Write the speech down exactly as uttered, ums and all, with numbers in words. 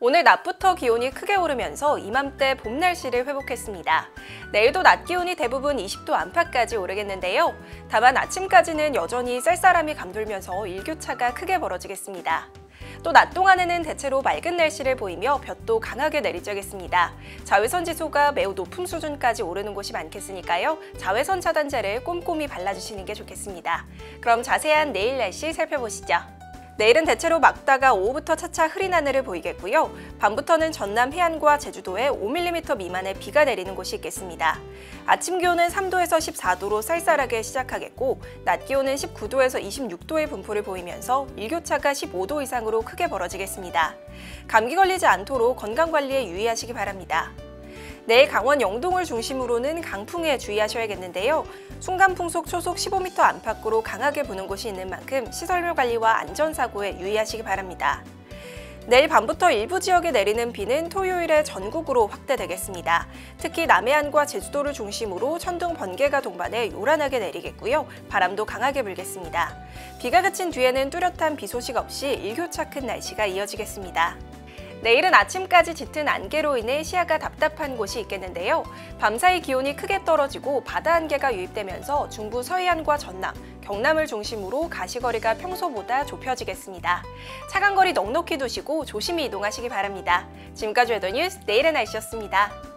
오늘 낮부터 기온이 크게 오르면서 이맘때 봄 날씨를 회복했습니다. 내일도 낮 기온이 대부분 이십 도 안팎까지 오르겠는데요. 다만 아침까지는 여전히 쌀쌀함이 감돌면서 일교차가 크게 벌어지겠습니다. 또 낮 동안에는 대체로 맑은 날씨를 보이며 볕도 강하게 내리쬐겠습니다. 자외선 지수가 매우 높은 수준까지 오르는 곳이 많겠으니까요. 자외선 차단제를 꼼꼼히 발라주시는 게 좋겠습니다. 그럼 자세한 내일 날씨 살펴보시죠. 내일은 대체로 맑다가 오후부터 차차 흐린 하늘을 보이겠고요. 밤부터는 전남 해안과 제주도에 오 밀리미터 미만의 비가 내리는 곳이 있겠습니다. 아침 기온은 삼 도에서 십사 도로 쌀쌀하게 시작하겠고 낮 기온은 십구 도에서 이십육 도의 분포를 보이면서 일교차가 십오 도 이상으로 크게 벌어지겠습니다. 감기 걸리지 않도록 건강관리에 유의하시기 바랍니다. 내일 강원 영동을 중심으로는 강풍에 주의하셔야겠는데요. 순간풍속 초속 십오 미터 안팎으로 강하게 부는 곳이 있는 만큼 시설물 관리와 안전사고에 유의하시기 바랍니다. 내일 밤부터 일부 지역에 내리는 비는 토요일에 전국으로 확대되겠습니다. 특히 남해안과 제주도를 중심으로 천둥, 번개가 동반해 요란하게 내리겠고요. 바람도 강하게 불겠습니다. 비가 그친 뒤에는 뚜렷한 비 소식 없이 일교차 큰 날씨가 이어지겠습니다. 내일은 아침까지 짙은 안개로 인해 시야가 답답한 곳이 있겠는데요. 밤사이 기온이 크게 떨어지고 바다 안개가 유입되면서 중부 서해안과 전남, 경남을 중심으로 가시거리가 평소보다 좁혀지겠습니다. 차간거리 넉넉히 두시고 조심히 이동하시기 바랍니다. 지금까지 웨더뉴스 내일의 날씨였습니다.